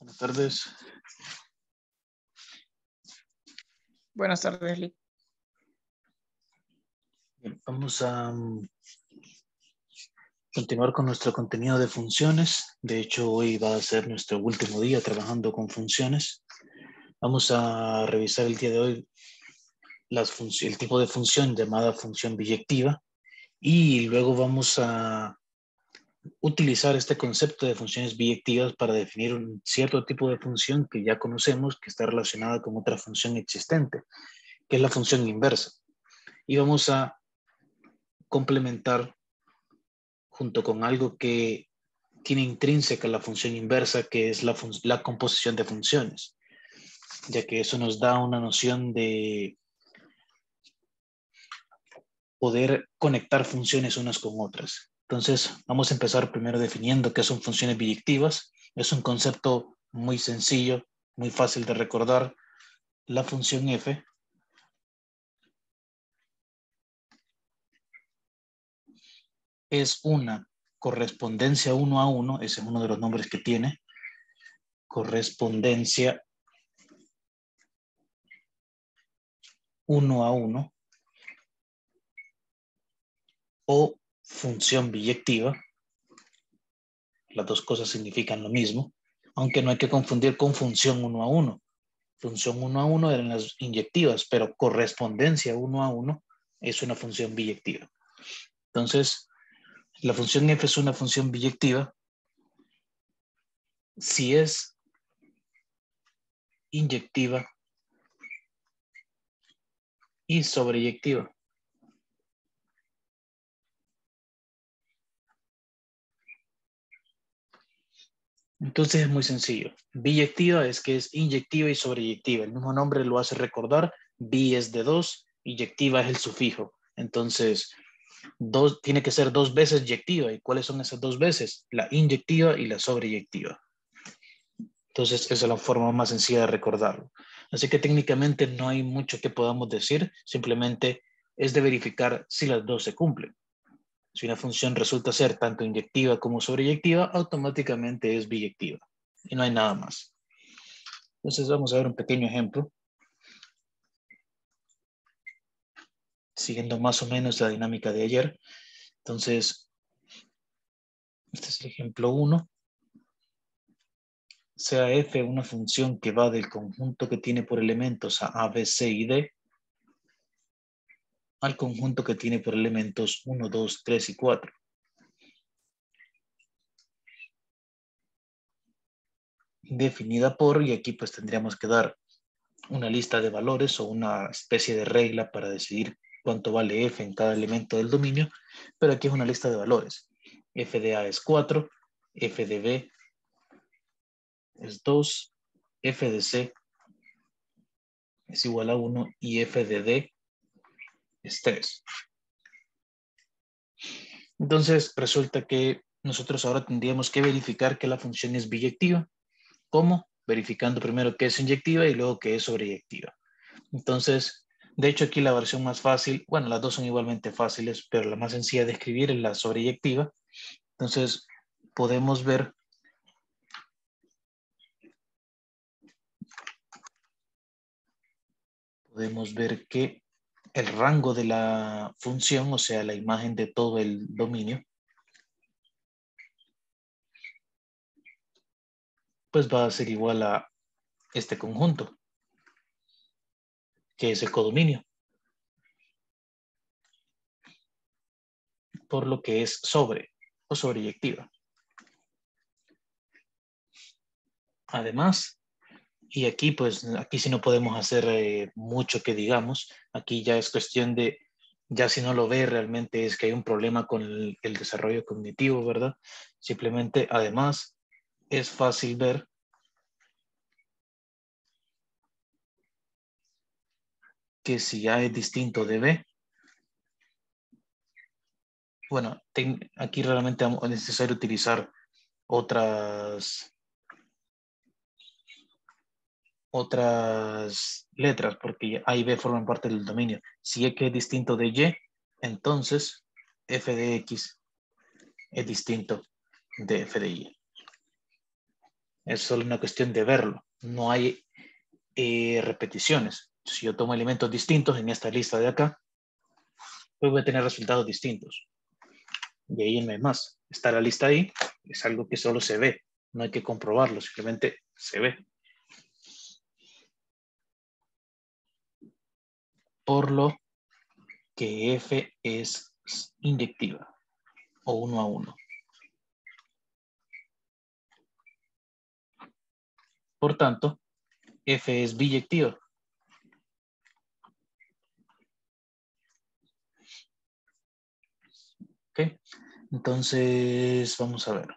Buenas tardes. Buenas tardes, Lee. Bien, vamos a continuar con nuestro contenido de funciones. De hecho, hoy va a ser nuestro último día trabajando con funciones. Vamos a revisar el día de hoy el tipo de función llamada función biyectiva y luego vamos a utilizar este concepto de funciones biyectivas para definir un cierto tipo de función que ya conocemos que está relacionada con otra función existente, que es la función inversa. Y vamos a complementar junto con algo que tiene intrínseca la función inversa, que es la composición de funciones, ya que eso nos da una noción de poder conectar funciones unas con otras. Entonces, vamos a empezar primero definiendo qué son funciones biyectivas. Es un concepto muy sencillo, muy fácil de recordar. La función f es una correspondencia 1 a 1, ese es uno de los nombres que tiene, correspondencia 1 a 1, o función biyectiva. Las dos cosas significan lo mismo, aunque no hay que confundir con función 1 a 1. Función 1 a 1 eran las inyectivas, pero correspondencia 1 a 1 es una función biyectiva. Entonces, la función f es una función biyectiva si es inyectiva y sobreyectiva. Entonces es muy sencillo. Biyectiva es que es inyectiva y sobreyectiva. El mismo nombre lo hace recordar. Bi es de 2, inyectiva es el sufijo. Entonces, tiene que ser 2 veces yectiva. ¿Y cuáles son esas 2 veces? La inyectiva y la sobreyectiva. Entonces, esa es la forma más sencilla de recordarlo. Así que técnicamente no hay mucho que podamos decir. Simplemente es de verificar si las dos se cumplen. Si una función resulta ser tanto inyectiva como sobreyectiva, automáticamente es biyectiva. Y no hay nada más. Entonces vamos a ver un pequeño ejemplo. Siguiendo más o menos la dinámica de ayer. Entonces, este es el ejemplo 1. Sea f una función que va del conjunto que tiene por elementos a, b, c y d al conjunto que tiene por elementos 1, 2, 3 y 4. Definida por, y aquí pues tendríamos que dar una lista de valores o una especie de regla para decidir cuánto vale f en cada elemento del dominio, pero aquí es una lista de valores. F de A es 4, f de B es 2, f de C es igual a 1 y f de D es 3. Entonces resulta que nosotros ahora tendríamos que verificar que la función es biyectiva. ¿Cómo? Verificando primero que es inyectiva y luego que es sobreyectiva. Entonces, de hecho aquí la versión más fácil, bueno, las dos son igualmente fáciles, pero la más sencilla de escribir es la sobreyectiva. Entonces, podemos ver que el rango de la función, o sea, la imagen de todo el dominio, pues va a ser igual a este conjunto, que es el codominio, por lo que es sobre o sobreyectiva. Además, y aquí pues, aquí sí no podemos hacer mucho que digamos, aquí ya es cuestión de, ya si no lo ve realmente es que hay un problema con el desarrollo cognitivo, ¿verdad? Simplemente, además, es fácil ver que si A es distinto de B, bueno, aquí realmente es necesario utilizar otras letras, porque A y B forman parte del dominio. Si X es distinto de Y, entonces f de X es distinto de f de Y. Es solo una cuestión de verlo. No hay repeticiones. Si yo tomo elementos distintos en esta lista de acá, pues voy a tener resultados distintos. Y ahí no hay más. Está la lista ahí, es algo que solo se ve. No hay que comprobarlo, simplemente se ve. Por lo que F es inyectiva o 1 a 1. Por tanto, F es biyectiva. ¿Ok? Entonces, vamos a ver.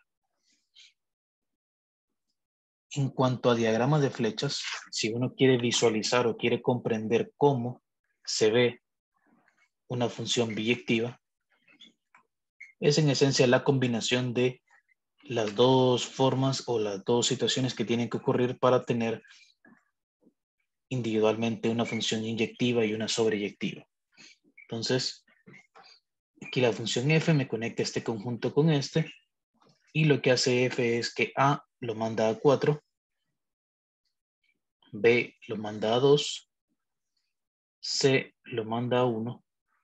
En cuanto a diagrama de flechas, si uno quiere visualizar o quiere comprender cómo se ve una función biyectiva, es en esencia la combinación de las dos formas o las dos situaciones que tienen que ocurrir para tener individualmente una función inyectiva y una sobreyectiva. Entonces, aquí la función f me conecta este conjunto con este, y lo que hace f es que a lo manda a 4, b lo manda a 2, c lo manda a 1,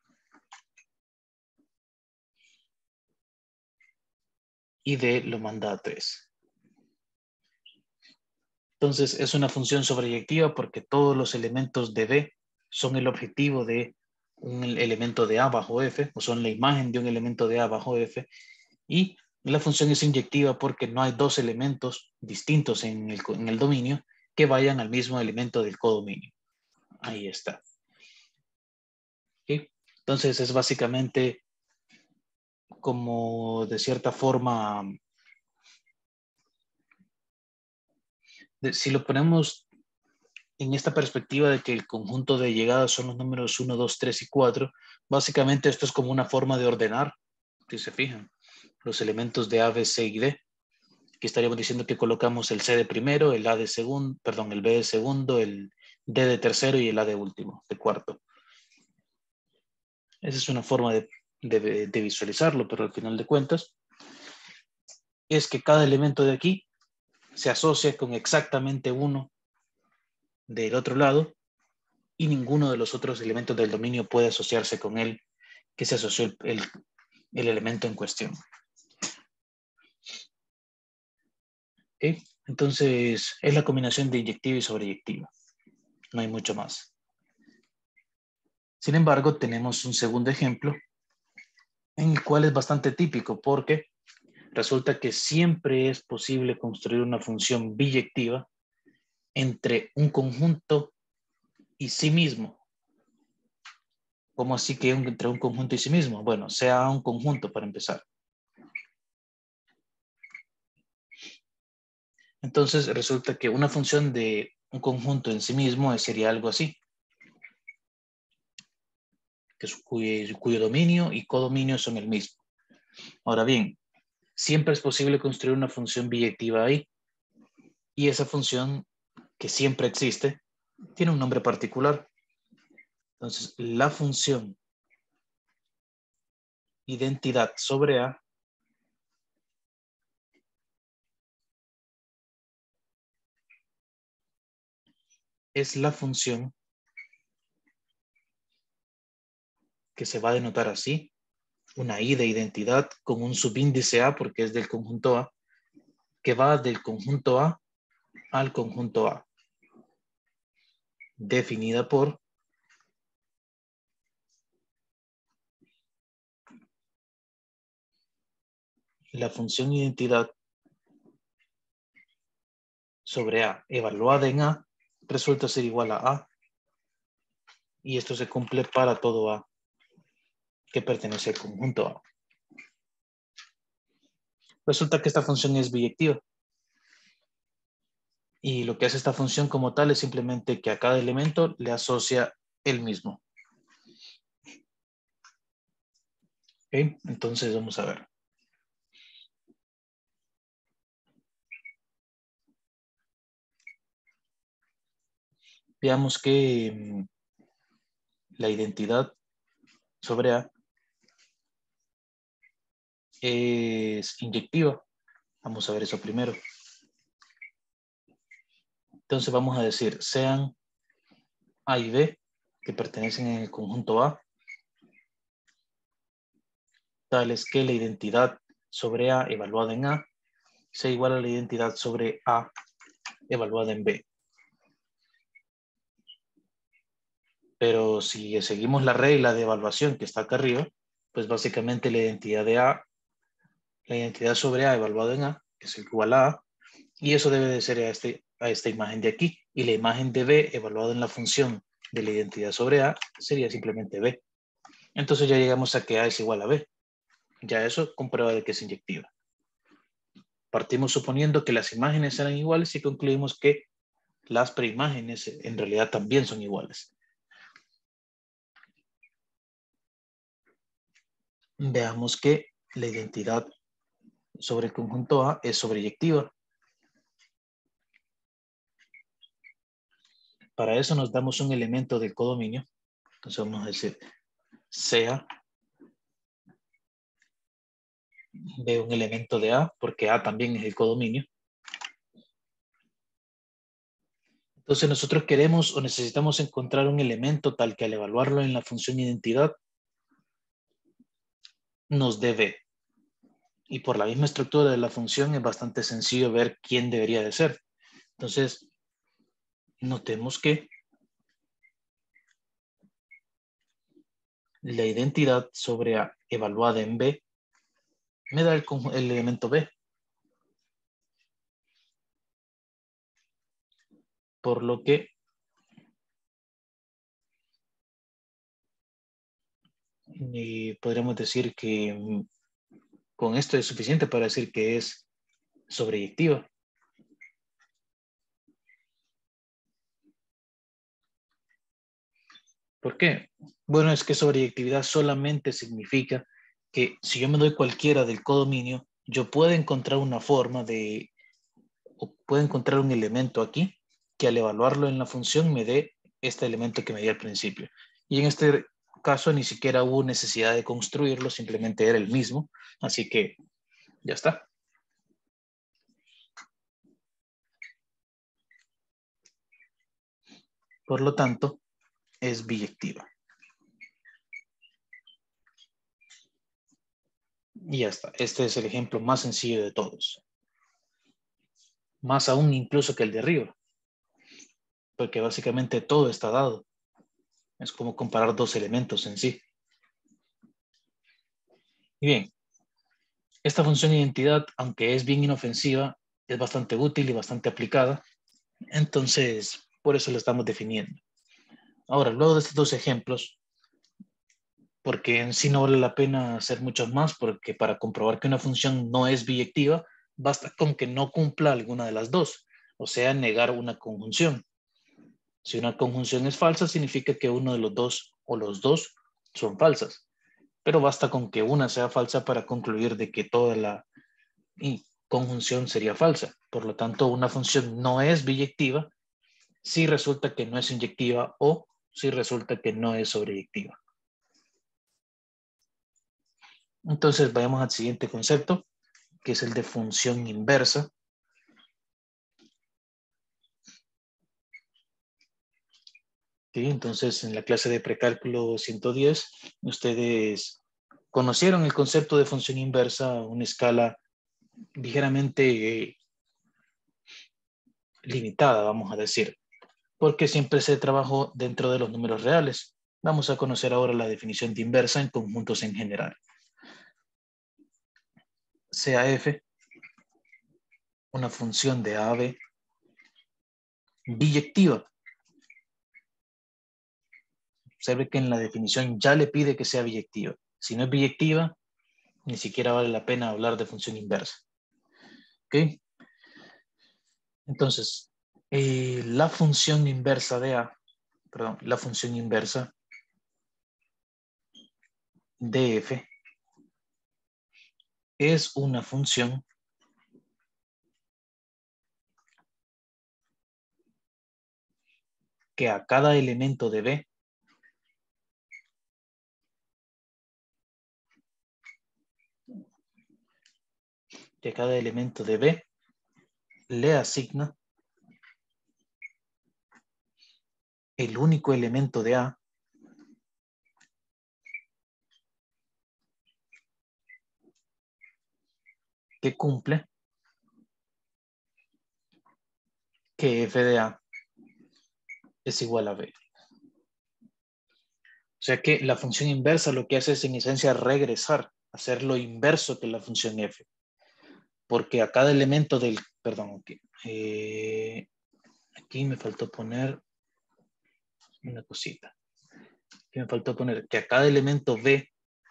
y d lo manda a 3. Entonces es una función sobreyectiva porque todos los elementos de b son el objetivo de un elemento de a bajo f, o son la imagen de un elemento de a bajo f, y la función es inyectiva porque no hay dos elementos distintos en el dominio que vayan al mismo elemento del codominio. Ahí está. ¿Okay? Entonces es básicamente como de cierta forma, si lo ponemos en esta perspectiva de que el conjunto de llegadas son los números 1, 2, 3 y 4, básicamente esto es como una forma de ordenar, si se fijan, los elementos de A, B, C y D. Aquí estaríamos diciendo que colocamos el C de primero, el A de segundo, perdón, el B de segundo, el D de tercero y el A de último, de cuarto. Esa es una forma de visualizarlo, pero al final de cuentas es que cada elemento de aquí se asocia con exactamente uno del otro lado y ninguno de los otros elementos del dominio puede asociarse con él que se asoció el elemento en cuestión. ¿Okay? Entonces es la combinación de inyectiva y sobreyectiva. No hay mucho más. Sin embargo, tenemos un segundo ejemplo en el cual es bastante típico porque resulta que siempre es posible construir una función biyectiva entre un conjunto y sí mismo. ¿Cómo así que entre un conjunto y sí mismo? Bueno, sea un conjunto para empezar. Entonces resulta que una función de un conjunto en sí mismo sería algo así, que cuyo dominio y codominio son el mismo. Ahora bien, siempre es posible construir una función biyectiva ahí, y esa función que siempre existe tiene un nombre particular. Entonces, la función identidad sobre A es la función que se va a denotar así, una I de identidad con un subíndice A porque es del conjunto A, que va del conjunto A al conjunto A, definida por la función identidad sobre A evaluada en A resulta ser igual a A, y esto se cumple para todo A que pertenece al conjunto A. Resulta que esta función es biyectiva. Y lo que hace esta función como tal es simplemente que a cada elemento le asocia el mismo. ¿Okay? Entonces vamos a ver. Veamos que la identidad sobre A es inyectiva. Vamos a ver eso primero. Entonces vamos a decir, sean A y B, que pertenecen en el conjunto A, tales que la identidad sobre A evaluada en A sea igual a la identidad sobre A evaluada en B. Pero si seguimos la regla de evaluación que está acá arriba, pues básicamente la identidad de A, la identidad sobre A evaluada en A, que es igual a A, y eso debe de ser a esta imagen de aquí. Y la imagen de B evaluada en la función de la identidad sobre A sería simplemente B. Entonces ya llegamos a que A es igual a B. Ya eso comprueba de que es inyectiva. Partimos suponiendo que las imágenes eran iguales y concluimos que las preimágenes en realidad también son iguales. Veamos que la identidad sobre el conjunto A es sobreyectiva. Para eso nos damos un elemento del codominio. Entonces vamos a decir sea de un elemento de A, porque A también es el codominio. Entonces nosotros queremos o necesitamos encontrar un elemento tal que al evaluarlo en la función identidad nos dé B. Y por la misma estructura de la función es bastante sencillo ver quién debería de ser. Entonces, notemos que la identidad sobre A evaluada en B me da el elemento B. Por lo que podríamos decir que con esto es suficiente para decir que es sobreyectiva. ¿Por qué? Bueno, es que sobreyectividad solamente significa que si yo me doy cualquiera del codominio, yo puedo encontrar una forma de, o puedo encontrar un elemento aquí que al evaluarlo en la función me dé este elemento que me di al principio. Y en este caso ni siquiera hubo necesidad de construirlo, simplemente era el mismo. Así que ya está. Por lo tanto, es biyectiva. Y ya está. Este es el ejemplo más sencillo de todos. Más aún incluso que el de arriba. Porque básicamente todo está dado. Es como comparar dos elementos en sí. Y bien, esta función identidad, aunque es bien inofensiva, es bastante útil y bastante aplicada. Entonces, por eso la estamos definiendo. Ahora, luego de estos dos ejemplos, porque en sí no vale la pena hacer muchos más, porque para comprobar que una función no es biyectiva, basta con que no cumpla alguna de las dos, o sea, negar una conjunción. Si una conjunción es falsa, significa que uno de los dos o los dos son falsas. Pero basta con que una sea falsa para concluir de que toda la conjunción sería falsa. Por lo tanto, una función no es biyectiva si resulta que no es inyectiva o si resulta que no es sobreyectiva. Entonces, vayamos al siguiente concepto, que es el de función inversa. ¿Sí? Entonces, en la clase de precálculo 110, ustedes conocieron el concepto de función inversa, una escala ligeramente limitada, vamos a decir, porque siempre se trabajó dentro de los números reales. Vamos a conocer ahora la definición de inversa en conjuntos en general. Sea f una función de a a b biyectiva. Observe que en la definición ya le pide que sea biyectiva. Si no es biyectiva, ni siquiera vale la pena hablar de función inversa. ¿Ok? Entonces, la función inversa de a, perdón, la función inversa de f es una función que a cada elemento de b le asigna el único elemento de A que cumple que f de A es igual a B. O sea que la función inversa lo que hace es en esencia regresar, hacer lo inverso que la función f. Porque a cada elemento del, perdón, aquí me faltó poner una cosita. Aquí me faltó poner que a cada elemento B,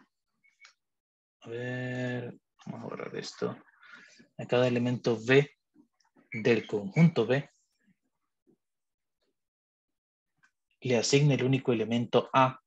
a ver, vamos a borrar esto. A cada elemento B del conjunto B le asigne el único elemento A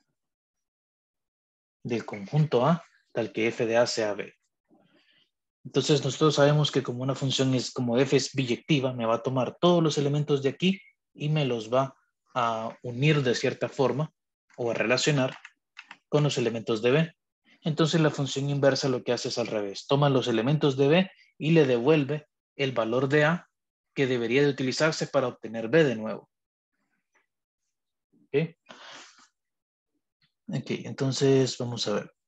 del conjunto A, tal que f de A sea B. Entonces nosotros sabemos que como una función es, como f es biyectiva, me va a tomar todos los elementos de aquí y me los va a unir de cierta forma o a relacionar con los elementos de B. Entonces la función inversa lo que hace es al revés. Toma los elementos de B y le devuelve el valor de A que debería de utilizarse para obtener B de nuevo. ¿Ok? Ok, entonces vamos a ver.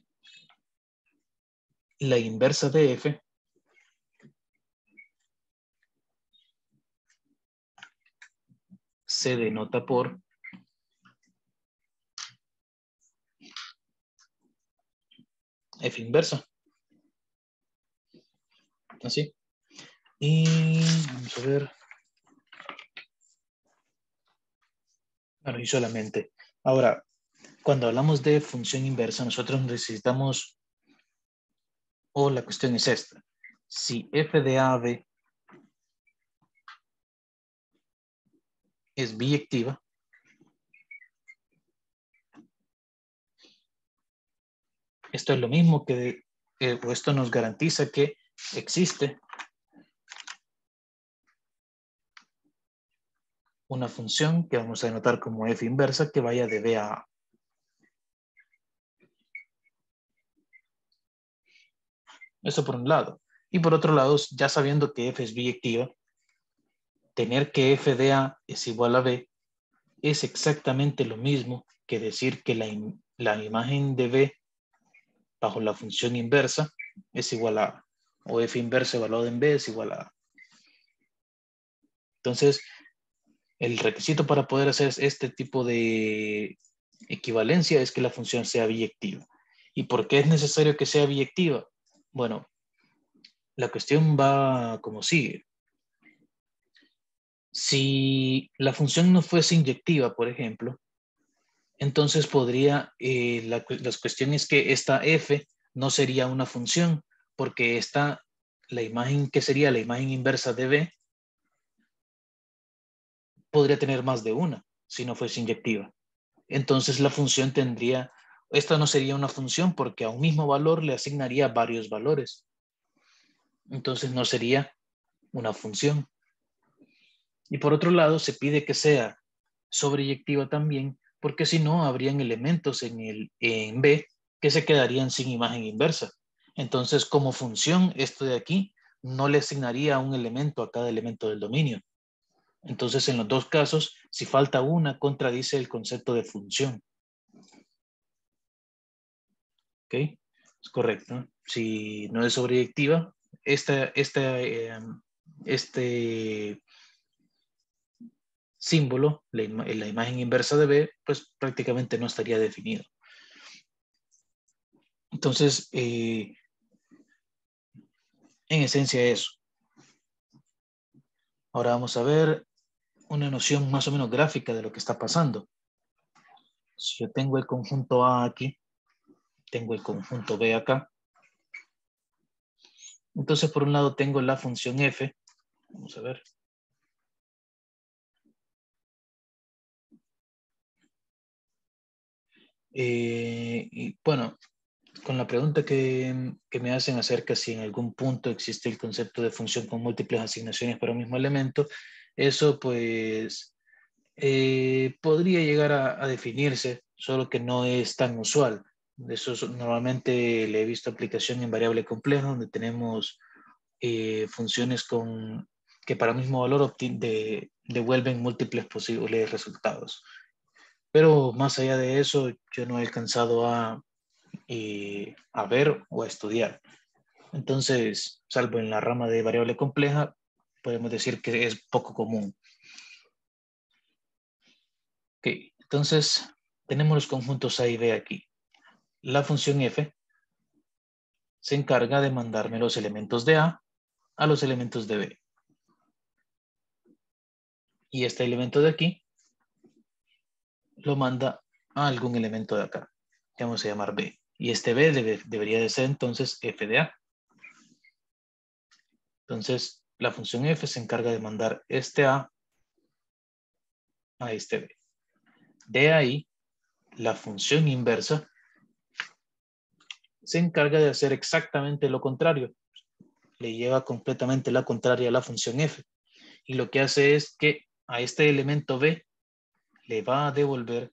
La inversa de F se denota por F inversa. Así. Y vamos a ver. Bueno, y solamente. Ahora, cuando hablamos de función inversa, nosotros necesitamos, o la cuestión es esta. Si f de AB es biyectiva, esto es lo mismo que, o esto nos garantiza que existe una función que vamos a denotar como f inversa que vaya de B a A. Eso por un lado. Y por otro lado, ya sabiendo que f es biyectiva, tener que f de A es igual a B es exactamente lo mismo que decir que la imagen de B bajo la función inversa es igual a A, o f inversa evaluado en B es igual a A. Entonces, el requisito para poder hacer este tipo de equivalencia es que la función sea biyectiva. ¿Y por qué es necesario que sea biyectiva? Bueno, la cuestión va como sigue. Si la función no fuese inyectiva, por ejemplo, entonces podría, las cuestiones que esta f no sería una función, porque la imagen que sería la imagen inversa de B, podría tener más de una si no fuese inyectiva. Entonces la función tendría, esta no sería una función porque a un mismo valor le asignaría varios valores. Entonces no sería una función. Y por otro lado, se pide que sea sobreyectiva también, porque si no, habrían elementos en B que se quedarían sin imagen inversa. Entonces, como función, esto de aquí no le asignaría un elemento a cada elemento del dominio. Entonces, en los dos casos, si falta una, contradice el concepto de función. ¿Ok? Es correcto. Si no es sobreyectiva, este símbolo, la imagen inversa de B, pues prácticamente no estaría definido. Entonces, en esencia eso. Ahora vamos a ver una noción más o menos gráfica de lo que está pasando. Si yo tengo el conjunto A aquí, tengo el conjunto B acá. Entonces, por un lado tengo la función f. Vamos a ver. Y bueno, con la pregunta que me hacen acerca si en algún punto existe el concepto de función con múltiples asignaciones para un mismo elemento, eso pues podría llegar a definirse, solo que no es tan usual. Normalmente le he visto aplicación en variable compleja, donde tenemos funciones con que para el mismo valor devuelven múltiples posibles resultados. Pero más allá de eso, yo no he alcanzado a ver o a estudiar. Entonces, salvo en la rama de variable compleja, podemos decir que es poco común. Ok, entonces tenemos los conjuntos A y B aquí. La función f se encarga de mandarme los elementos de A a los elementos de B. Y este elemento de aquí lo manda a algún elemento de acá, que vamos a llamar B. Y este B debería de ser entonces f de A. Entonces, la función f se encarga de mandar este A a este B. De ahí, la función inversa se encarga de hacer exactamente lo contrario. Le lleva completamente la contraria a la función f. Y lo que hace es que a este elemento B le va a devolver,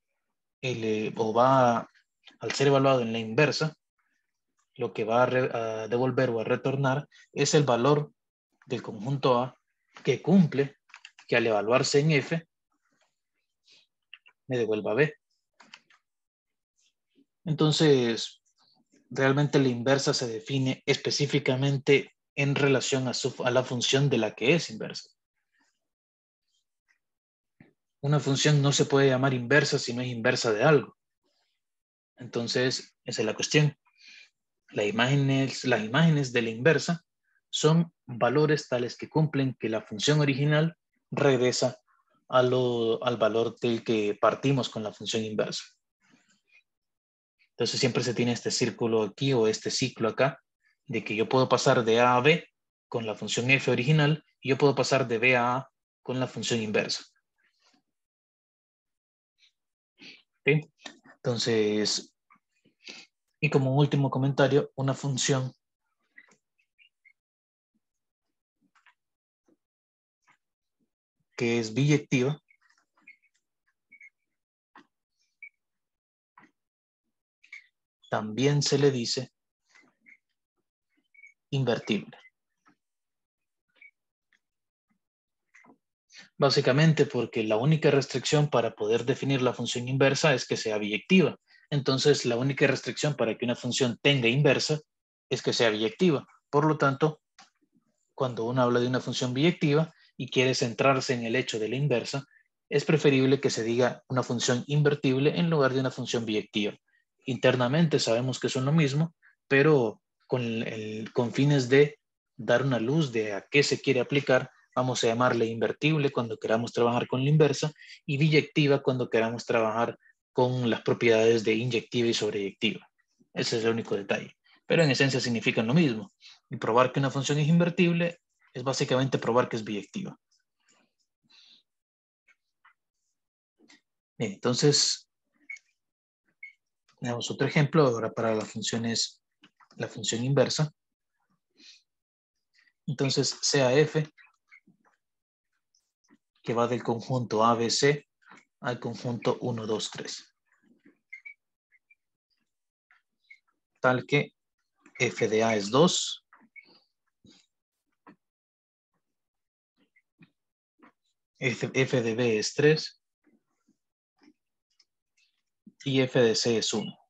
al ser evaluado en la inversa, lo que va a devolver o a retornar es el valor del conjunto A que cumple que al evaluarse en F me devuelva B. Entonces, realmente la inversa se define específicamente en relación a la función de la que es inversa. Una función no se puede llamar inversa si no es inversa de algo. Entonces, esa es la cuestión. Las imágenes de la inversa son valores tales que cumplen que la función original regresa al valor del que partimos con la función inversa. Entonces siempre se tiene este círculo aquí o este ciclo acá de que yo puedo pasar de A a B con la función f original y yo puedo pasar de B a A con la función inversa. ¿Okay? Entonces, y como último comentario, una función que es biyectiva también se le dice invertible. Básicamente porque la única restricción para poder definir la función inversa es que sea biyectiva. Entonces, la única restricción para que una función tenga inversa es que sea biyectiva. Por lo tanto, cuando uno habla de una función biyectiva y quiere centrarse en el hecho de la inversa, es preferible que se diga una función invertible en lugar de una función biyectiva. Internamente sabemos que son lo mismo, pero con fines de dar una luz de a qué se quiere aplicar, vamos a llamarle invertible cuando queramos trabajar con la inversa y biyectiva cuando queramos trabajar con las propiedades de inyectiva y sobreyectiva. Ese es el único detalle. Pero en esencia significan lo mismo. Y probar que una función es invertible es básicamente probar que es biyectiva. Bien, entonces, tenemos otro ejemplo ahora para la función inversa. Entonces, sea f que va del conjunto ABC al conjunto 1, 2, 3. Tal que f de A es 2, f de B es 3 y f de C es 1.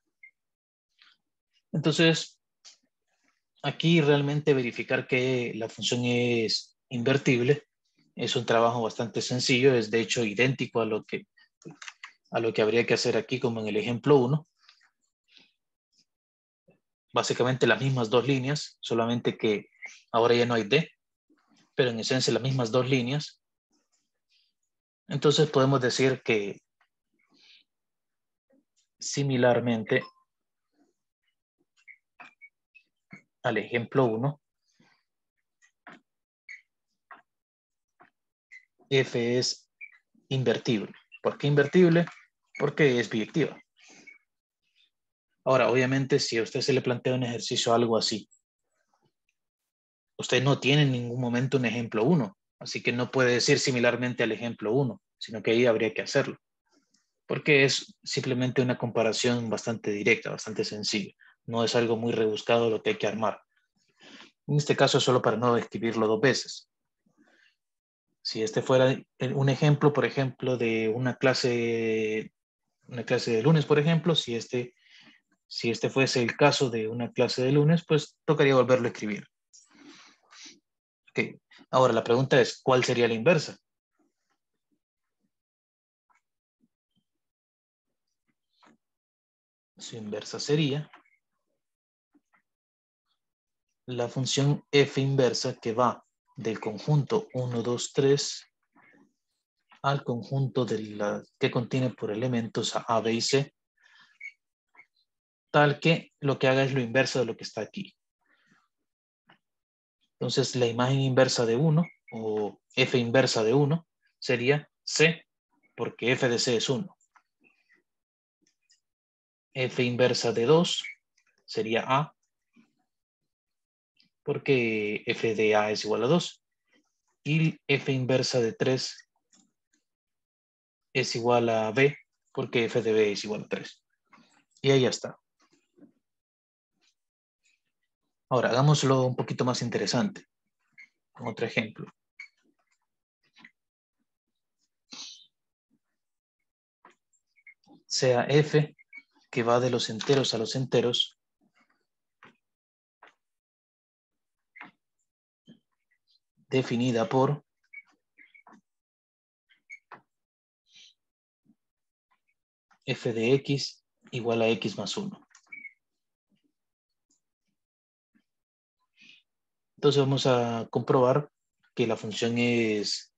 Entonces, aquí realmente verificar que la función es invertible es un trabajo bastante sencillo, es de hecho idéntico a lo que habría que hacer aquí como en el ejemplo 1. Básicamente las mismas dos líneas, solamente que ahora ya no hay D, pero en esencia las mismas dos líneas. Entonces podemos decir que similarmente al ejemplo 1, F es invertible. ¿Por qué invertible? Porque es biyectiva. Ahora, obviamente, si a usted se le plantea un ejercicio algo así, usted no tiene en ningún momento un ejemplo 1, así que no puede decir similarmente al ejemplo 1, sino que ahí habría que hacerlo, porque es simplemente una comparación bastante directa, bastante sencilla. No es algo muy rebuscado lo que hay que armar. En este caso es solo para no escribirlo dos veces. Si este fuera un ejemplo, por ejemplo, de una clase de lunes, por ejemplo, si este fuese el caso de una clase de lunes, pues tocaría volverlo a escribir. Ok. Ahora la pregunta es, ¿cuál sería la inversa? Su inversa sería la función f inversa que va del conjunto 1, 2, 3 al conjunto que contiene por elementos a, B y C, tal que lo que haga es lo inverso de lo que está aquí. Entonces, la imagen inversa de 1 o f inversa de 1 sería C, porque f de C es 1. F inversa de 2 sería A, porque f de A es igual a 2. Y f inversa de 3 es igual a B, porque f de B es igual a 3. Y ahí ya está. Ahora, hagámoslo un poquito más interesante, con otro ejemplo. Sea f que va de los enteros a los enteros, definida por f de x igual a x más 1. Entonces vamos a comprobar que la función es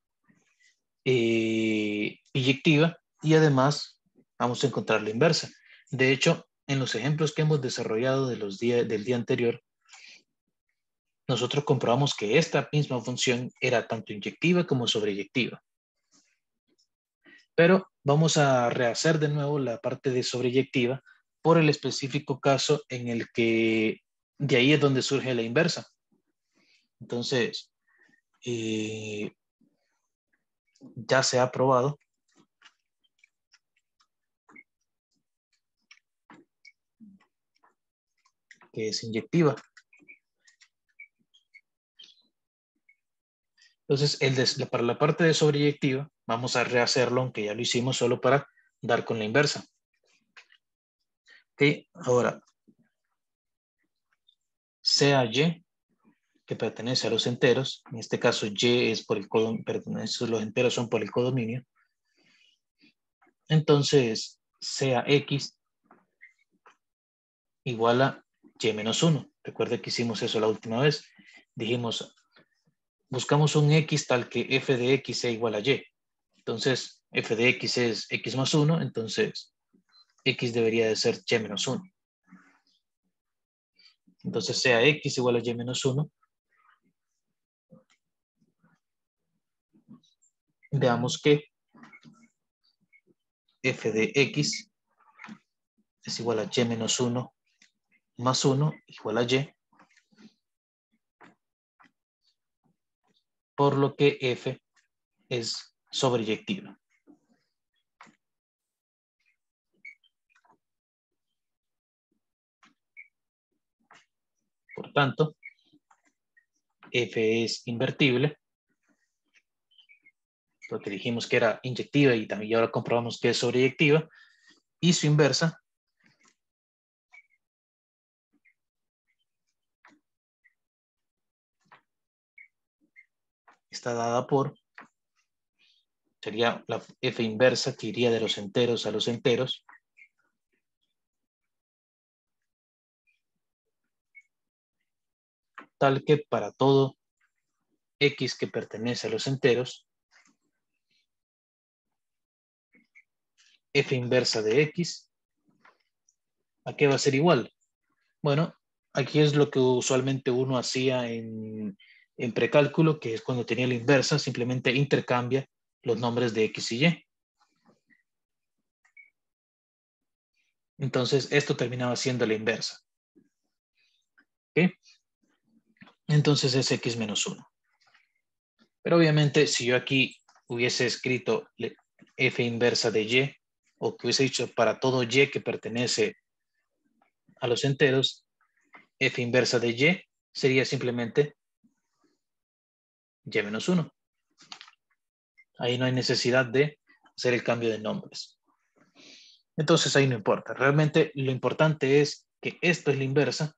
biyectiva y además vamos a encontrar la inversa. De hecho, en los ejemplos que hemos desarrollado del día anterior, nosotros comprobamos que esta misma función era tanto inyectiva como sobreyectiva. Pero vamos a rehacer de nuevo la parte de sobreyectiva por el específico caso en el que de ahí es donde surge la inversa. Entonces, ya se ha probado que es inyectiva. Entonces, para la parte de sobreyectiva, vamos a rehacerlo, aunque ya lo hicimos, solo para dar con la inversa. Ok, ahora, sea Y, que pertenece a los enteros, en este caso Y es por el los enteros son por el codominio. Entonces, sea X igual a Y menos 1. Recuerda que hicimos eso la última vez. Dijimos, buscamos un X tal que f de X sea igual a Y. Entonces, f de X es X más 1, entonces X debería de ser Y menos 1. Entonces, sea X igual a Y menos 1. Veamos que f de X es igual a Y menos 1 más 1 igual a Y, por lo que f es sobreyectiva. Por tanto, f es invertible, porque dijimos que era inyectiva y también ahora comprobamos que es sobreyectiva, y su inversa está dada por, sería la f inversa que iría de los enteros a los enteros, tal que para todo x que pertenece a los enteros, f inversa de x, ¿a qué va a ser igual? Bueno, aquí es lo que usualmente uno hacía en precálculo, que es cuando tenía la inversa, simplemente intercambia los nombres de x y y. Entonces, esto terminaba siendo la inversa. ¿Ok? Entonces es x menos 1. Pero obviamente, si yo aquí hubiese escrito f inversa de y, o que hubiese dicho para todo y que pertenece a los enteros, f inversa de y sería simplemente y menos 1. Ahí no hay necesidad de hacer el cambio de nombres. Entonces ahí no importa. Realmente lo importante es que esto es la inversa,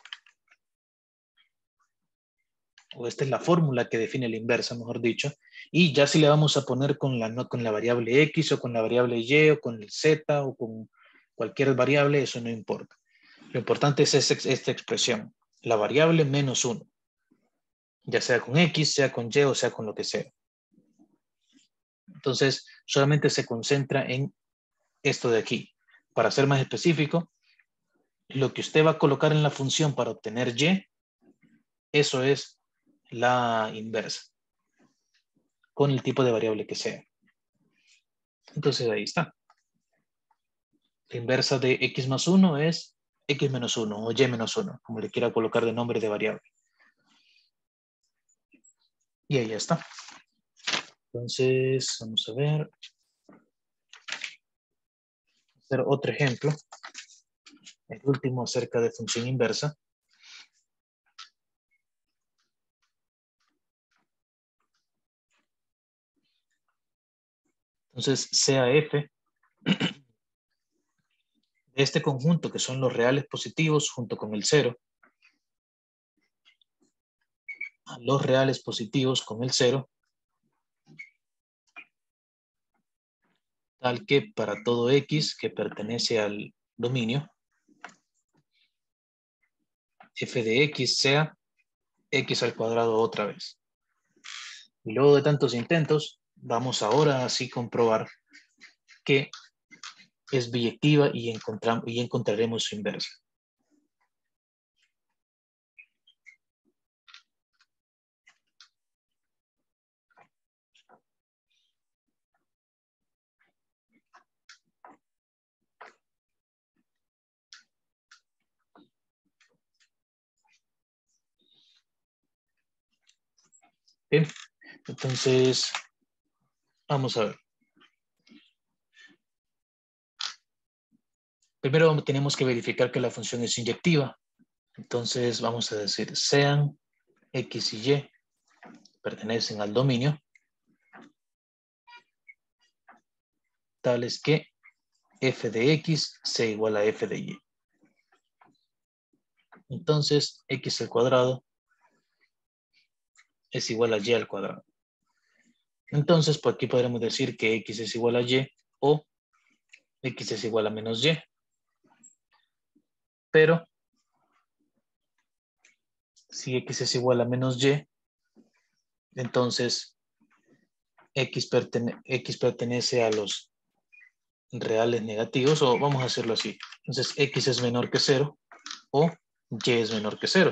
o esta es la fórmula que define la inversa, mejor dicho, y ya si le vamos a poner con la variable X o con la variable Y o con el Z o con cualquier variable, eso no importa. Lo importante es esta expresión, la variable menos 1, ya sea con X, sea con Y o sea con lo que sea. Entonces, solamente se concentra en esto de aquí. Para ser más específico, lo que usted va a colocar en la función para obtener Y, eso es la inversa, con el tipo de variable que sea. Entonces ahí está. La inversa de X más 1 es X menos 1 o Y menos 1, como le quiera colocar de nombre de variable. Y ahí ya está. Entonces, vamos a ver. Hacer otro ejemplo. El último acerca de función inversa. Entonces, sea f de este conjunto que son los reales positivos junto con el 0, a los reales positivos con el 0, tal que para todo x que pertenece al dominio, f de x sea x al cuadrado otra vez. Y luego de tantos intentos, vamos ahora así comprobar que es biyectiva y encontraremos su inversa. Bien, entonces vamos a ver. Primero tenemos que verificar que la función es inyectiva. Entonces vamos a decir sean x y y pertenecen al dominio, tales que f de x sea igual a f de y. Entonces x al cuadrado es igual a y al cuadrado. Entonces por aquí podremos decir que x es igual a y o x es igual a menos y. Pero si x es igual a menos y, entonces x pertenece a los reales negativos, o vamos a hacerlo así. Entonces x es menor que 0 o y es menor que 0,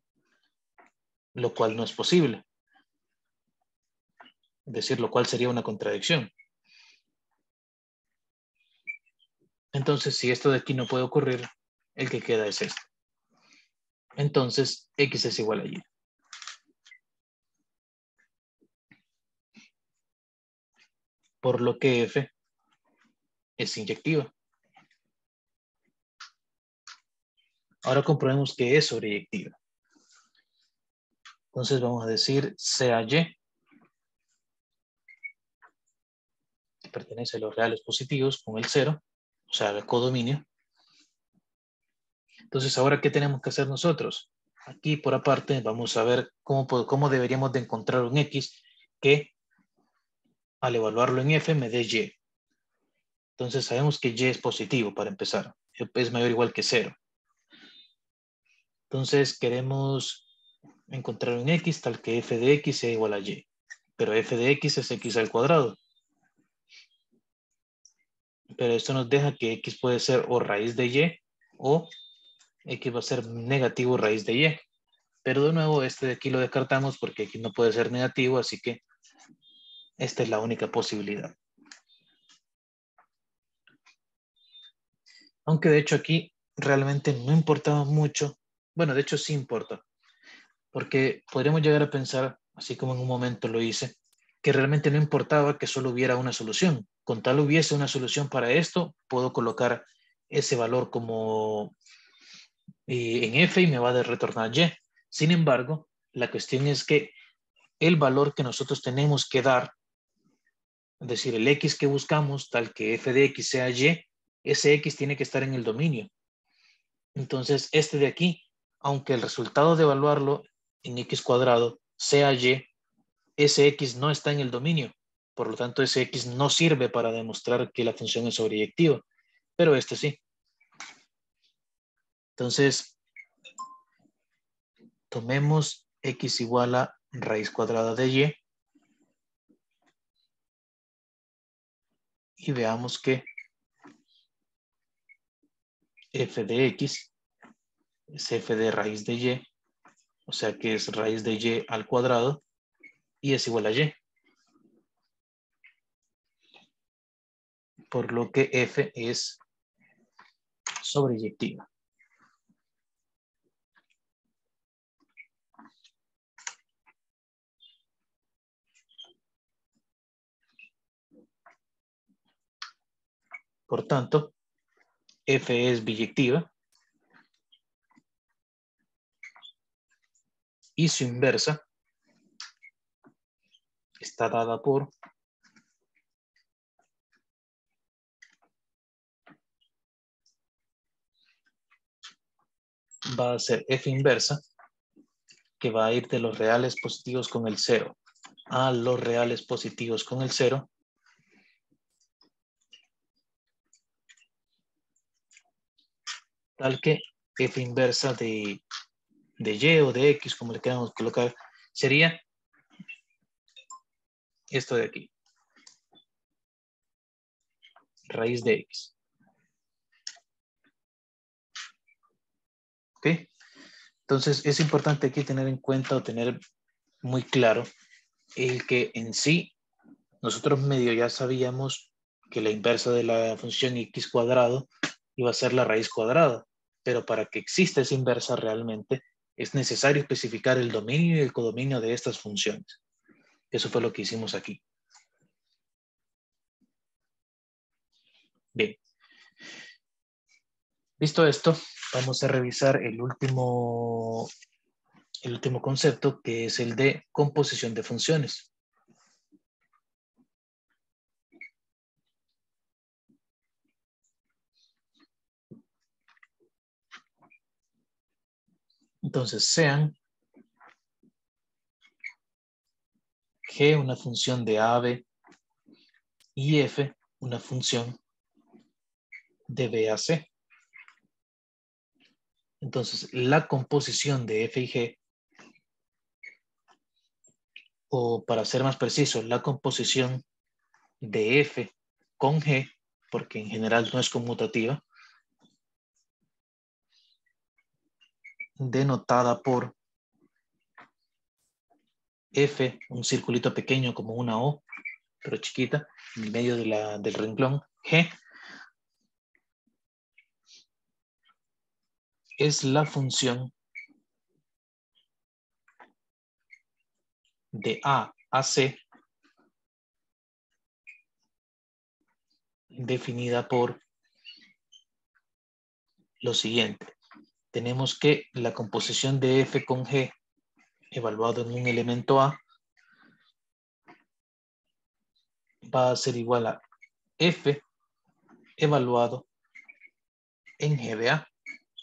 lo cual no es posible. Es decir, lo cual sería una contradicción. Entonces, si esto de aquí no puede ocurrir, el que queda es este. Entonces, x es igual a y. Por lo que f es inyectiva. Ahora comprobemos que es sobreyectiva. Entonces vamos a decir sea y, que pertenece a los reales positivos con el 0, o sea, el codominio. Entonces, ¿ahora qué tenemos que hacer nosotros? Aquí por aparte vamos a ver cómo deberíamos de encontrar un x que al evaluarlo en f me dé y. Entonces sabemos que y es positivo para empezar. Es mayor o igual que 0. Entonces queremos encontrar un x tal que f de x sea igual a y. Pero f de x es x al cuadrado. Pero esto nos deja que x puede ser o raíz de y o x va a ser negativo raíz de y. Pero de nuevo este de aquí lo descartamos porque x no puede ser negativo, así que esta es la única posibilidad. Aunque de hecho aquí realmente no importaba mucho. Bueno, de hecho sí importa. Porque podríamos llegar a pensar, así como en un momento lo hice, que realmente no importaba que solo hubiera una solución. Con tal hubiese una solución para esto, puedo colocar ese valor como en f y me va a retornar y. Sin embargo, la cuestión es que el valor que nosotros tenemos que dar Es decir, el X que buscamos, tal que f de X sea Y, ese X tiene que estar en el dominio. Entonces, este de aquí, aunque el resultado de evaluarlo en X cuadrado sea Y, ese X no está en el dominio. Por lo tanto, ese X no sirve para demostrar que la función es sobreyectiva, pero este sí. Entonces, tomemos X igual a raíz cuadrada de Y y veamos que f de X es f de raíz de Y, o sea que es raíz de Y al cuadrado y es igual a Y. Por lo que f es sobreyectiva. Por tanto, f es biyectiva y su inversa está dada por va a ser f inversa, que va a ir de los reales positivos con el 0 a los reales positivos con el 0, tal que f inversa de Y o de X, como le queramos colocar, sería esto de aquí, raíz de X. ¿Ok? Entonces es importante aquí tener en cuenta o tener muy claro el que en sí nosotros medio ya sabíamos que la inversa de la función x cuadrado iba a ser la raíz cuadrada, pero para que exista esa inversa realmente es necesario especificar el dominio y el codominio de estas funciones. Eso fue lo que hicimos aquí. Bien. Visto esto, vamos a revisar el último concepto, que es el de composición de funciones. Entonces, sean G una función de A a B y F una función de B a C. Entonces, la composición de F y G, o para ser más preciso, la composición de F con G, porque en general no es conmutativa, denotada por F, un circulito pequeño como una O, pero chiquita, en el medio del renglón. G es la función de A a C definida por lo siguiente. Tenemos que la composición de F con G evaluado en un elemento A va a ser igual a F evaluado en G de A.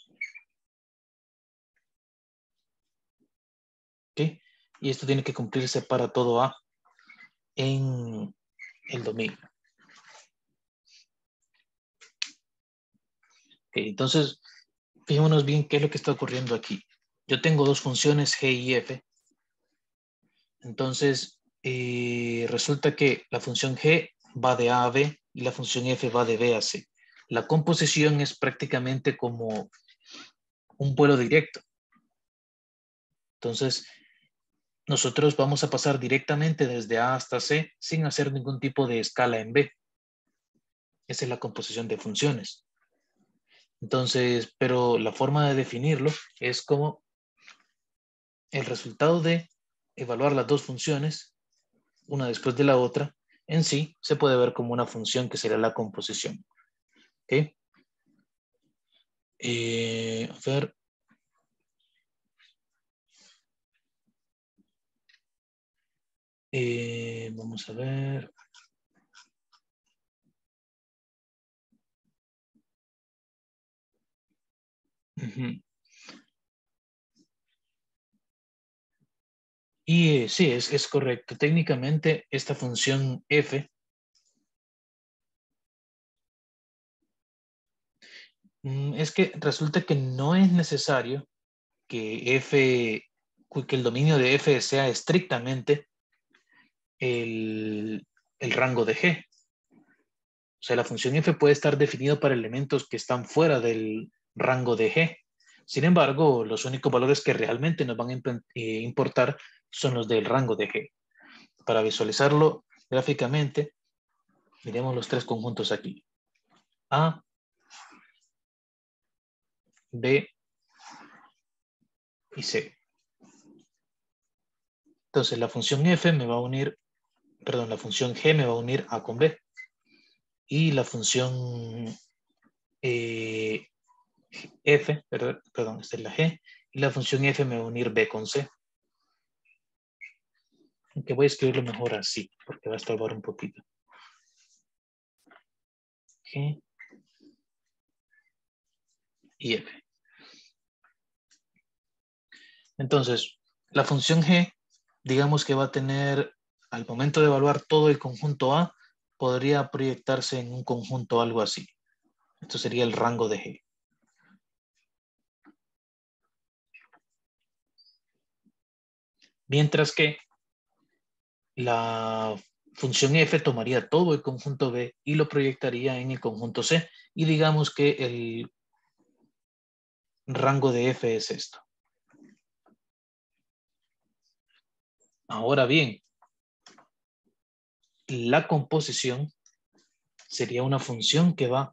¿Okay? Y esto tiene que cumplirse para todo A en el dominio. Okay, entonces, fijémonos bien qué es lo que está ocurriendo aquí. Yo tengo dos funciones G y F. Entonces, resulta que la función G va de A a B y la función F va de B a C. La composición es prácticamente como un vuelo directo. Entonces, nosotros vamos a pasar directamente desde A hasta C sin hacer ningún tipo de escala en B. Esa es la composición de funciones. Entonces, pero la forma de definirlo es como el resultado de evaluar las dos funciones, una después de la otra, en sí se puede ver como una función que sería la composición. ¿Okay? A ver. Vamos a ver. Ujú. Y sí, es correcto. Técnicamente, esta función f, es que resulta que no es necesario que que el dominio de f sea estrictamente el rango de g. O sea, la función f puede estar definida para elementos que están fuera del rango de g. Sin embargo, los únicos valores que realmente nos van a importar son los del rango de g. Para visualizarlo gráficamente, miremos los tres conjuntos aquí. A, B y C. Entonces, la función f me va a unir, perdón, la función g me va a unir A con B. Y la función f, perdón, esta es la g. Y la función f me va a unir B con C. Aunque voy a escribirlo mejor así, porque va a estorbar un poquito. G y f. Entonces, la función g, digamos que va a tener, al momento de evaluar todo el conjunto A, podría proyectarse en un conjunto algo así. Esto sería el rango de g. Mientras que la función f tomaría todo el conjunto B y lo proyectaría en el conjunto C. Y digamos que el rango de f es esto. Ahora bien, la composición sería una función que va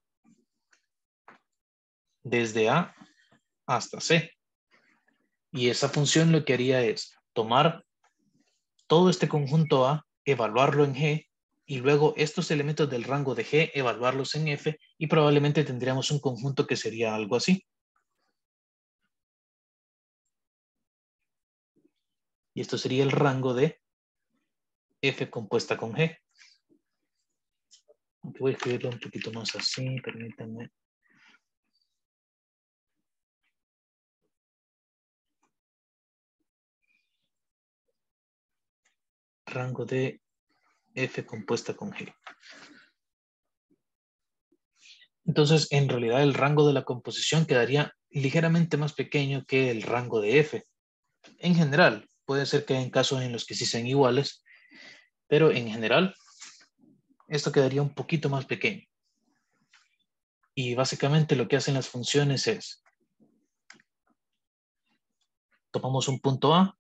desde A hasta C. Y esa función lo que haría es tomar todo este conjunto A, evaluarlo en G, y luego estos elementos del rango de G, evaluarlos en F, y probablemente tendríamos un conjunto que sería algo así. Y esto sería el rango de F compuesta con G. Aunque voy a escribirlo un poquito más así, permítanme. Rango de F compuesta con G. Entonces, en realidad, el rango de la composición quedaría ligeramente más pequeño que el rango de F. En general, puede ser que en casos en los que sí sean iguales, pero en general, esto quedaría un poquito más pequeño. Y básicamente lo que hacen las funciones es, tomamos un punto A,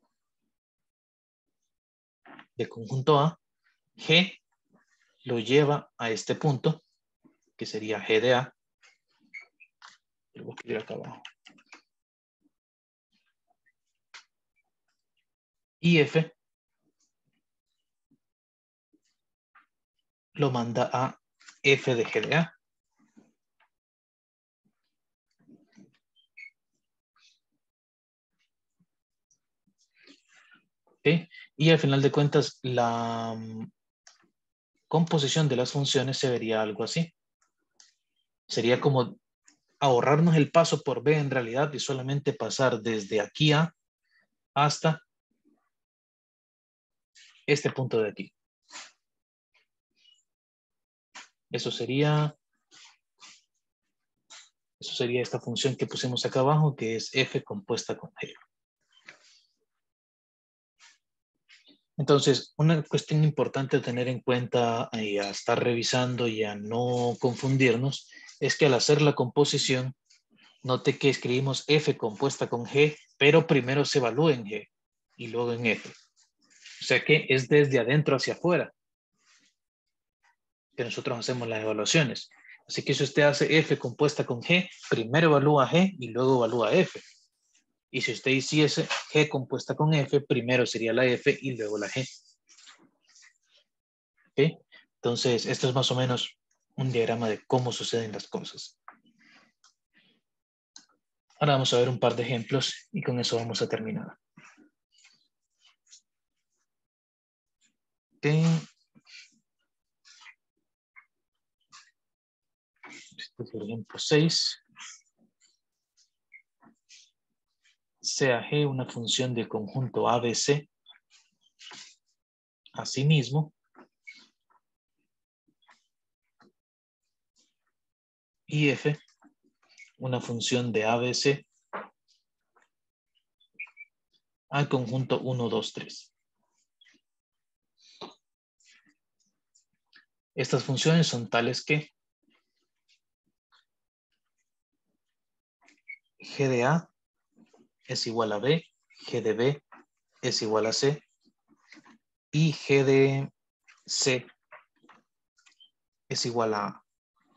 del conjunto A, G lo lleva a este punto, que sería G de A. Lo voy a escribir acá abajo. Y F lo manda a F de G de A. ¿Okay? Y al final de cuentas, la composición de las funciones se vería algo así. Sería como ahorrarnos el paso por B en realidad y solamente pasar desde aquí A hasta este punto de aquí. Eso sería esta función que pusimos acá abajo, que es f compuesta con g. Entonces, una cuestión importante a tener en cuenta y a estar revisando y a no confundirnos es que al hacer la composición, note que escribimos f compuesta con g, pero primero se evalúa en g y luego en f. O sea que es desde adentro hacia afuera que nosotros hacemos las evaluaciones. Así que si usted hace f compuesta con g, primero evalúa g y luego evalúa f. Y si usted hiciese g compuesta con f, primero sería la f y luego la g. ¿Okay? Entonces, esto es más o menos un diagrama de cómo suceden las cosas. Ahora vamos a ver un par de ejemplos y con eso vamos a terminar. Okay. Este es el ejemplo 6. sea G una función del conjunto ABC, asimismo, y F una función de ABC al conjunto 1, 2, 3. Estas funciones son tales que G de A es igual a B, G de B es igual a C, y G de C es igual a A.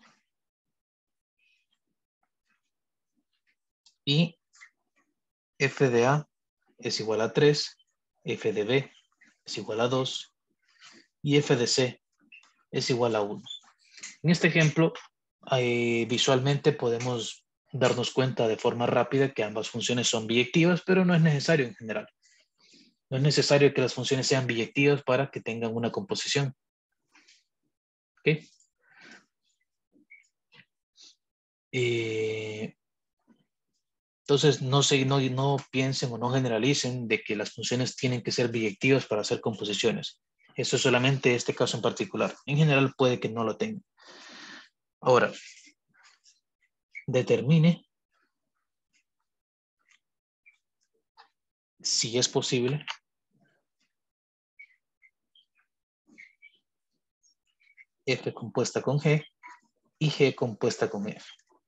Y F de A es igual a 3, F de B es igual a 2, y F de C es igual a 1. En este ejemplo, visualmente podemos darnos cuenta de forma rápida que ambas funciones son biyectivas, pero no es necesario en general. No es necesario que las funciones sean biyectivas para que tengan una composición. ¿Ok? Entonces, no piensen o no generalicen de que las funciones tienen que ser biyectivas para hacer composiciones. Eso es solamente este caso en particular. En general puede que no lo tenga. Ahora, determine si es posible F compuesta con G y G compuesta con F.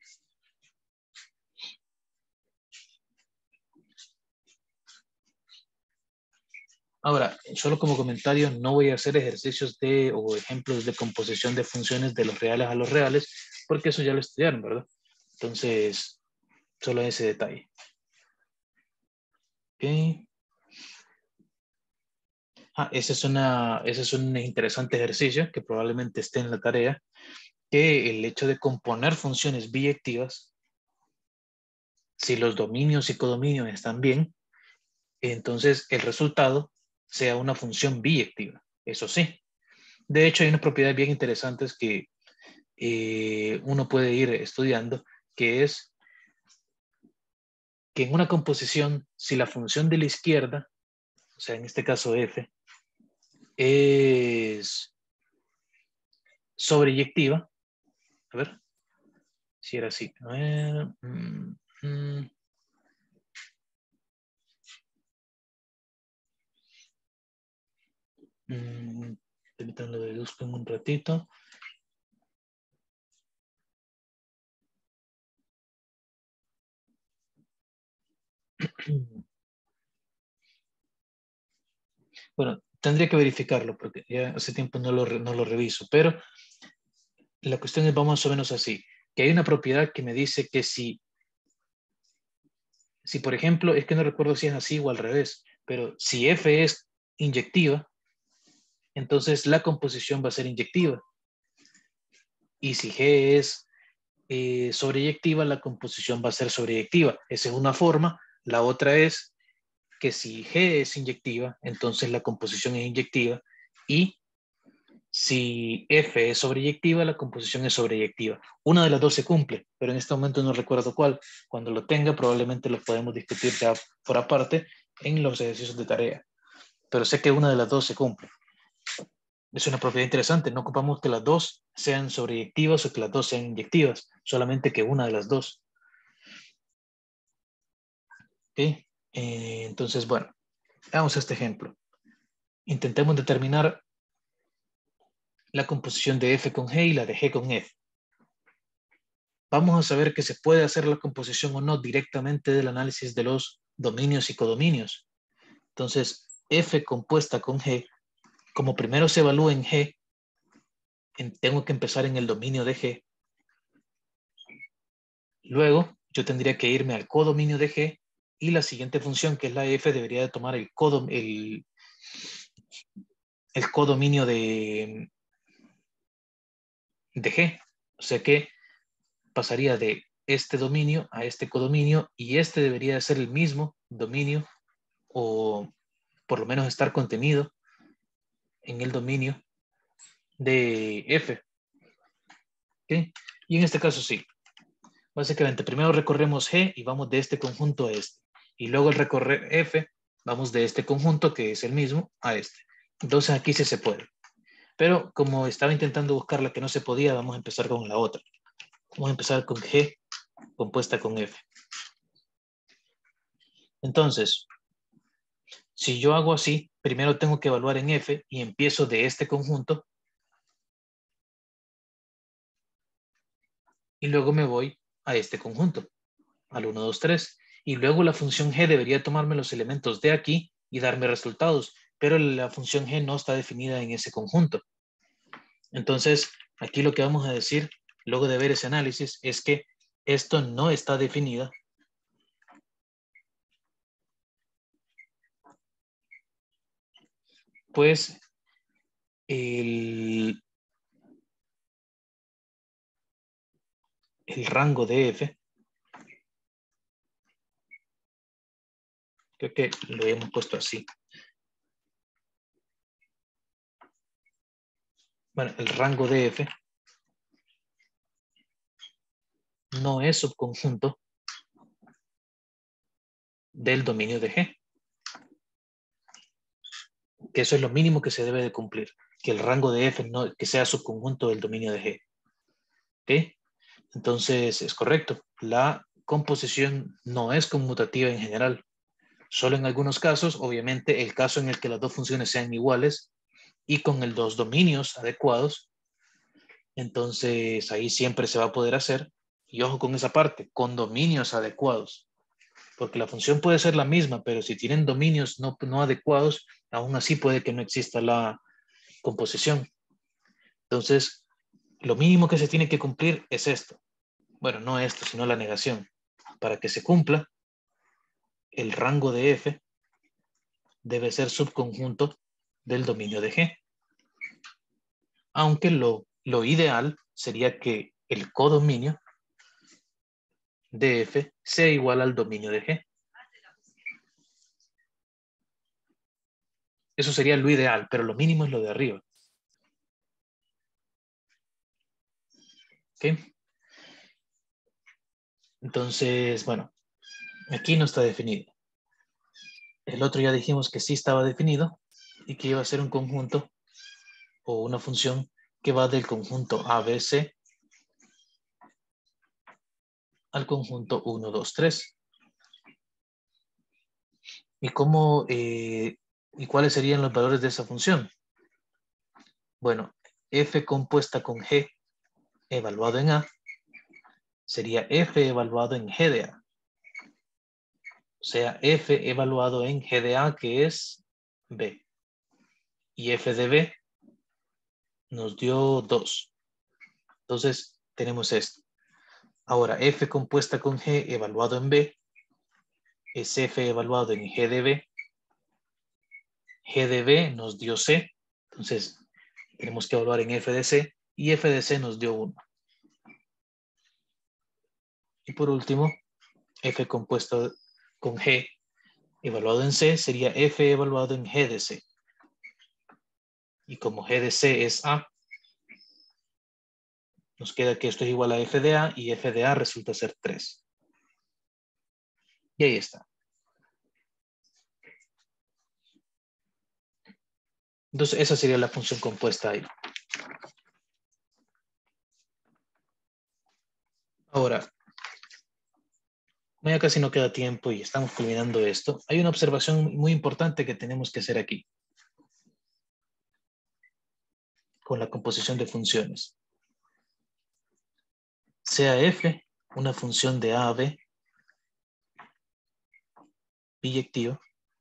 Ahora, solo como comentario, no voy a hacer ejercicios o ejemplos de composición de funciones de los reales a los reales, porque eso ya lo estudiaron, ¿verdad? Entonces, solo ese detalle. Ok. Ese es un interesante ejercicio que probablemente esté en la tarea, que el hecho de componer funciones biyectivas, si los dominios y codominios están bien, entonces el resultado sea una función biyectiva. Eso sí. De hecho, hay unas propiedades bien interesantes que uno puede ir estudiando, que es que en una composición, si la función de la izquierda, o sea, en este caso f, es sobreyectiva, a ver, si era así, a ver, permítanme deduzco en un ratito. Bueno, tendría que verificarlo porque ya hace tiempo no lo reviso, pero la cuestión es más o menos así, que hay una propiedad que me dice que si por ejemplo, es que no recuerdo si es así o al revés, pero si F es inyectiva, entonces la composición va a ser inyectiva. Y si G es sobreyectiva, la composición va a ser sobreyectiva. Esa es una forma. La otra es que si G es inyectiva, entonces la composición es inyectiva. Y si F es sobreyectiva, la composición es sobreyectiva. Una de las dos se cumple, pero en este momento no recuerdo cuál. Cuando lo tenga, probablemente lo podemos discutir ya por aparte en los ejercicios de tarea. Pero sé que una de las dos se cumple. Es una propiedad interesante. No ocupamos que las dos sean sobreyectivas o que las dos sean inyectivas, solamente que una de las dos. ¿Okay? Entonces, bueno, veamos este ejemplo. Intentemos determinar la composición de F con G y la de G con F. Vamos a saber que se puede hacer la composición o no directamente del análisis de los dominios y codominios. Entonces, F compuesta con G, como primero se evalúa en G, tengo que empezar en el dominio de G. Luego, yo tendría que irme al codominio de G y la siguiente función, que es la F, debería de tomar el codominio de G. O sea que pasaría de este dominio a este codominio y este debería de ser el mismo dominio o por lo menos estar contenido en el dominio de F. ¿Okay? Y en este caso sí. Básicamente, primero recorremos G y vamos de este conjunto a este. Y luego al recorrer F, vamos de este conjunto, que es el mismo, a este. Entonces aquí sí se puede. Pero como estaba intentando buscar la que no se podía, vamos a empezar con la otra. Vamos a empezar con G compuesta con F. Entonces, si yo hago así, primero tengo que evaluar en F y empiezo de este conjunto. Y luego me voy a este conjunto, al 1, 2, 3. Y luego la función G debería tomarme los elementos de aquí y darme resultados. Pero la función G no está definida en ese conjunto. Entonces, aquí lo que vamos a decir, luego de ver ese análisis, es que esto no está definido. Pues el rango de F, creo que lo hemos puesto así. Bueno, el rango de F no es subconjunto del dominio de G. Que eso es lo mínimo que se debe de cumplir. Que el rango de F no, que sea subconjunto del dominio de G. ¿Ok? Entonces es correcto. La composición no es conmutativa en general. Solo en algunos casos, obviamente, el caso en el que las dos funciones sean iguales y con los dominios adecuados, entonces ahí siempre se va a poder hacer. Y ojo con esa parte, con dominios adecuados. Porque la función puede ser la misma, pero si tienen dominios no adecuados, aún así puede que no exista la composición. Entonces, lo mínimo que se tiene que cumplir es esto. Bueno, no esto, sino la negación. Para que se cumpla, el rango de F debe ser subconjunto del dominio de G. Aunque lo ideal sería que el codominio de F sea igual al dominio de G. Eso sería lo ideal, pero lo mínimo es lo de arriba. ¿Ok? Entonces, bueno, aquí no está definido. El otro ya dijimos que sí estaba definido y que iba a ser un conjunto o una función que va del conjunto ABC al conjunto 1, 2, 3. ¿Y y cuáles serían los valores de esa función? Bueno, F compuesta con G evaluado en A sería F evaluado en G de A. O sea, F evaluado en G de A, que es B. Y F de B nos dio 2. Entonces, tenemos esto. Ahora, F compuesta con G evaluado en B es F evaluado en G de B. G de B nos dio C. Entonces, tenemos que evaluar en F de C. Y F de C nos dio 1. Y por último, F compuesto con G evaluado en C sería F evaluado en G de C. Y como G de C es A, nos queda que esto es igual a F de A y F de A resulta ser 3. Y ahí está. Entonces esa sería la función compuesta ahí. Ahora, ya casi no queda tiempo y estamos culminando esto. Hay una observación muy importante que tenemos que hacer aquí con la composición de funciones. Sea F una función de A a B biyectivo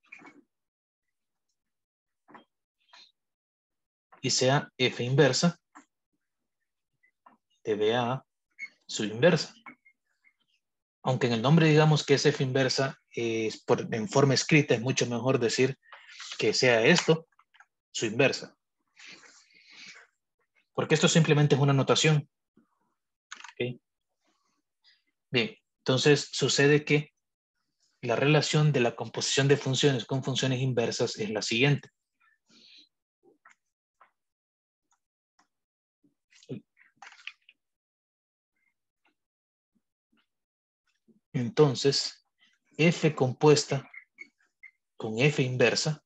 y sea F inversa de B a A su inversa. Aunque en el nombre digamos que es F inversa, en forma escrita es mucho mejor decir que sea esto su inversa. Porque esto simplemente es una notación. ¿Okay? Bien, entonces sucede que la relación de la composición de funciones con funciones inversas es la siguiente. Entonces, F compuesta con F inversa.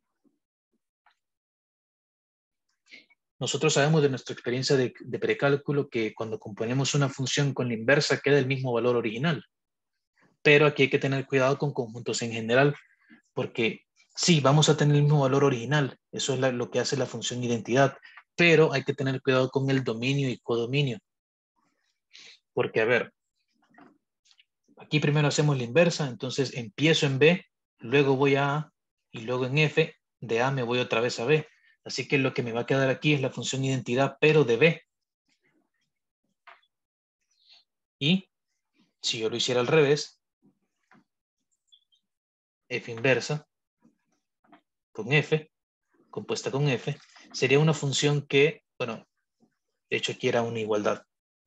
Nosotros sabemos de nuestra experiencia de precálculo que cuando componemos una función con la inversa queda el mismo valor original. Pero aquí hay que tener cuidado con conjuntos en general, porque sí, vamos a tener el mismo valor original. Eso es lo que hace la función identidad. Pero hay que tener cuidado con el dominio y codominio. Porque, a ver, aquí primero hacemos la inversa, entonces empiezo en B, luego voy a A, y luego en F, de A me voy otra vez a B. Así que lo que me va a quedar aquí es la función identidad, pero de B. Y si yo lo hiciera al revés, F inversa con F, compuesta con F, sería una función que, bueno, de hecho aquí era una igualdad.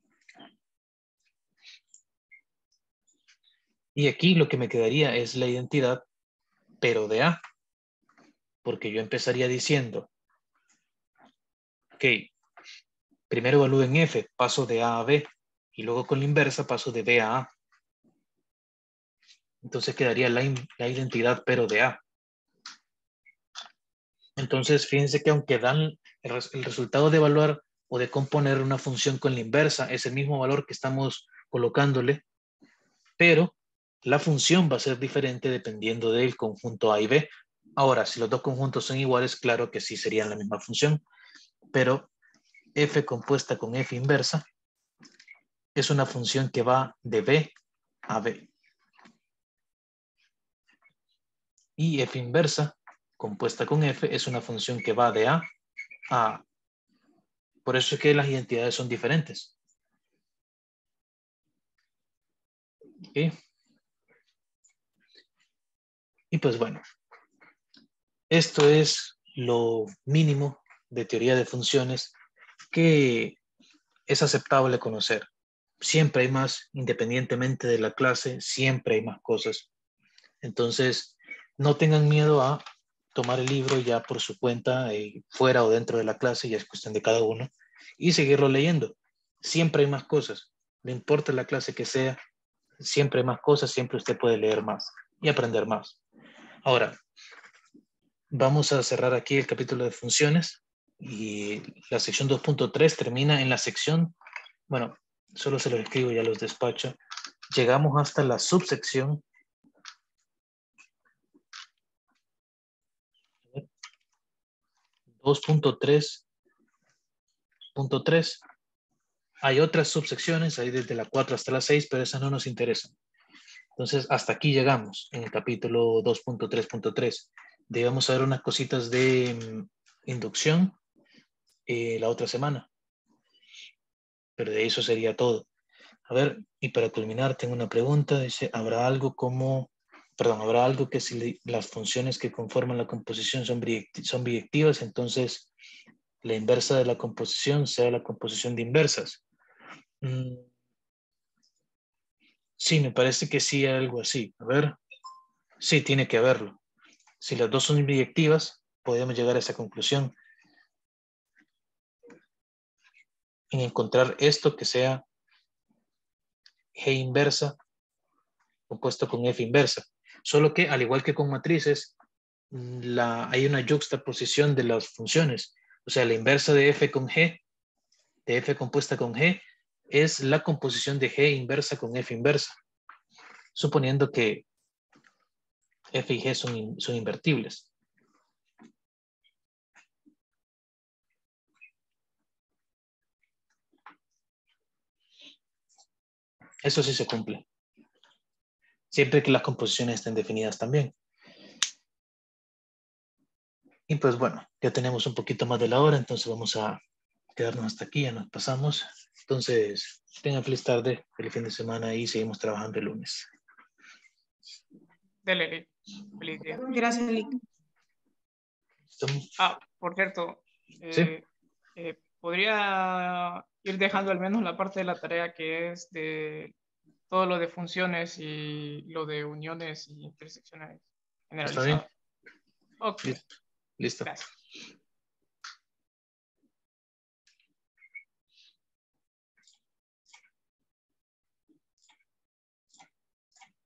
Y aquí lo que me quedaría es la identidad, pero de A. Porque yo empezaría diciendo, ok, primero evalúo en F, paso de A a B, y luego con la inversa paso de B a A. Entonces quedaría la identidad, pero de A. Entonces, fíjense que aunque dan el resultado de evaluar o de componer una función con la inversa, es el mismo valor que estamos colocándole, pero la función va a ser diferente dependiendo del conjunto A y B. Ahora, si los dos conjuntos son iguales, claro que sí serían la misma función, pero F compuesta con F inversa es una función que va de B a B. Y F inversa compuesta con F es una función que va de A a A. Por eso es que las identidades son diferentes. ¿Okay? Y pues bueno, esto es lo mínimo de teoría de funciones que es aceptable conocer. Siempre hay más, independientemente de la clase, siempre hay más cosas. Entonces, no tengan miedo a tomar el libro ya por su cuenta, fuera o dentro de la clase, ya es cuestión de cada uno, y seguirlo leyendo. Siempre hay más cosas. No importa la clase que sea, siempre hay más cosas, siempre usted puede leer más y aprender más. Ahora, vamos a cerrar aquí el capítulo de funciones y la sección 2.3 termina en la sección, bueno, solo se los escribo, ya los despacho. Llegamos hasta la subsección 2.3.3. Hay otras subsecciones, hay desde la 4 hasta la 6, pero esas no nos interesan. Entonces, hasta aquí llegamos en el capítulo 2.3.3. Debemos saber unas cositas de inducción la otra semana. Pero de eso sería todo. A ver, y para culminar, tengo una pregunta. Dice, ¿habrá algo que si las funciones que conforman la composición son biyectivas, entonces la inversa de la composición sea la composición de inversas? Sí, me parece que sí, algo así. A ver, sí, tiene que haberlo. Si las dos son biyectivas, podemos llegar a esa conclusión en encontrar esto que sea G inversa compuesto con F inversa. Solo que, al igual que con matrices, hay una yuxtaposición de las funciones. O sea, la inversa de F con G, de F compuesta con G, es la composición de G inversa con F inversa. Suponiendo que F y G son invertibles. Eso sí se cumple. Siempre que las composiciones estén definidas también. Y pues bueno, ya tenemos un poquito más de la hora, entonces vamos a quedarnos hasta aquí, ya nos pasamos. Entonces, tengan feliz tarde, feliz fin de semana y seguimos trabajando el lunes. Dele, Lick. Feliz día. Gracias, Lick. Por cierto, Sí. podría ir dejando al menos la parte de la tarea que es de todo lo de funciones y lo de uniones y intersecciones Está bien. generalizadas. Ok, Listo. gracias.